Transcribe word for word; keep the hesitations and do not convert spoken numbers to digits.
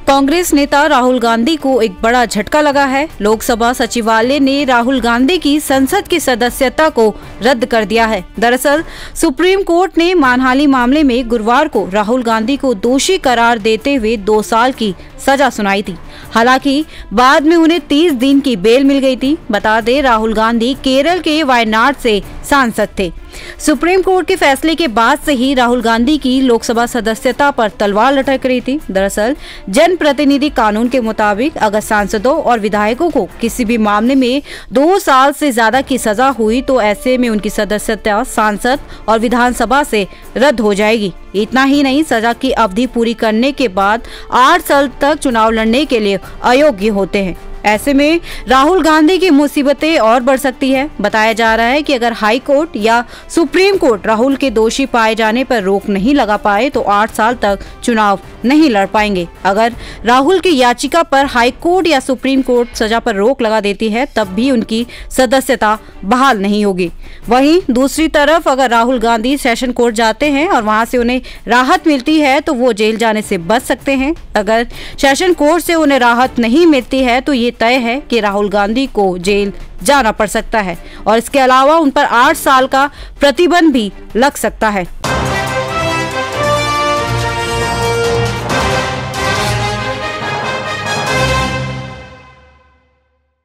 कांग्रेस नेता राहुल गांधी को एक बड़ा झटका लगा है। लोकसभा सचिवालय ने राहुल गांधी की संसद की सदस्यता को रद्द कर दिया है। दरअसल सुप्रीम कोर्ट ने मानहानि मामले में गुरुवार को राहुल गांधी को दोषी करार देते हुए दो साल की सजा सुनाई थी। हालांकि बाद में उन्हें तीस दिन की बेल मिल गई थी। बता दें, राहुल गांधी केरल के वायनाड से सांसद थे। सुप्रीम कोर्ट के फैसले के बाद से ही राहुल गांधी की लोकसभा सदस्यता पर तलवार लटक रही थी। दरअसल जनप्रतिनिधि कानून के मुताबिक अगर सांसदों और विधायकों को किसी भी मामले में दो साल से ज्यादा की सजा हुई तो ऐसे में उनकी सदस्यता सांसद और विधानसभा से रद्द हो जाएगी। इतना ही नहीं, सजा की अवधि पूरी करने के बाद आठ साल तक चुनाव लड़ने के लिए अयोग्य होते हैं। ऐसे में राहुल गांधी की मुसीबतें और बढ़ सकती है। बताया जा रहा है कि अगर हाई कोर्ट या सुप्रीम कोर्ट राहुल के दोषी पाए जाने पर रोक नहीं लगा पाए तो आठ साल तक चुनाव नहीं लड़ पाएंगे। अगर राहुल की याचिका पर हाई कोर्ट या सुप्रीम कोर्ट सजा पर रोक लगा देती है तब भी उनकी सदस्यता बहाल नहीं होगी। वहीं दूसरी तरफ अगर राहुल गांधी सेशन कोर्ट जाते हैं और वहां से उन्हें राहत मिलती है तो वो जेल जाने से बच सकते हैं। अगर सेशन कोर्ट से उन्हें राहत नहीं मिलती है तो ये तय है कि राहुल गांधी को जेल जाना पड़ सकता है और इसके अलावा उन पर आठ साल का प्रतिबंध भी लग सकता है।